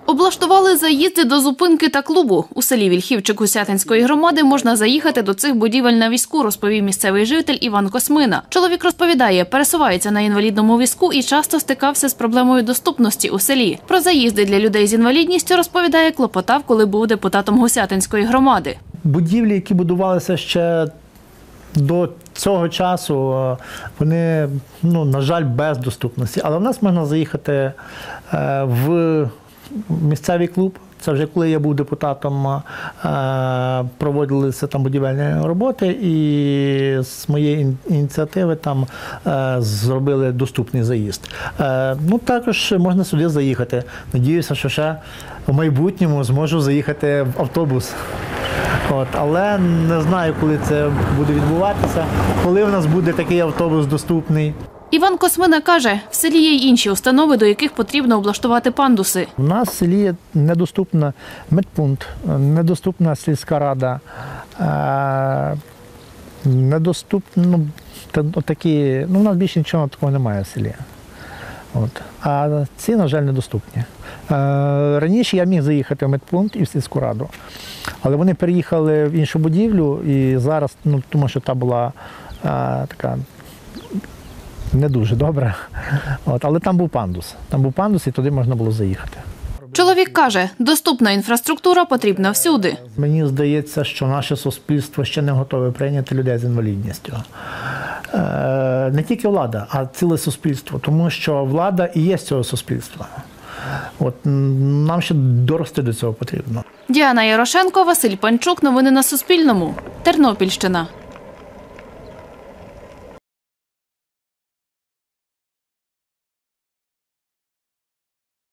Облаштували заїзди до зупинки та клубу. У селі Вільхівчик Гусятинської громади можна заїхати до цих будівель на візку, розповів місцевий житель Іван Космина. Чоловік розповідає, пересувається на інвалідному візку і часто стикався з проблемою доступності у селі. Про заїзди для людей з інвалідністю, розповідає, клопотав, коли був депутатом Гусятинської громади. Будівлі, які будувалися ще до цього часу, вони, на жаль, без доступності. Але в нас можна заїхати в місцевий клуб. Це вже коли я був депутатом, проводилися там будівельні роботи, і з моєї ініціативи там зробили доступний заїзд. Також можна сюди заїхати. Надіюся, що ще в майбутньому зможу заїхати в автобус. Але не знаю, коли це буде відбуватися, коли в нас буде такий автобус доступний. Іван Космина каже, в селі є й інші установи, до яких потрібно облаштувати пандуси. У нас в селі недоступна медпункт, недоступна сільська рада, недоступно такі, у нас більше нічого такого немає в селі. А ці, на жаль, недоступні. Раніше я міг заїхати в медпункт і в сільську раду, але вони переїхали в іншу будівлю і зараз, тому що та була така не дуже добра, але там був пандус, і туди можна було заїхати. Чоловік каже, доступна інфраструктура потрібна всюди. Мені здається, що наше суспільство ще не готове прийняти людей з інвалідністю. Не тільки влада, а ціле суспільство, тому що влада і є з цього суспільства. Нам ще дорости до цього потрібно. Діана Ярошенко, Василь Панчук. Новини на Суспільному. Тернопільщина.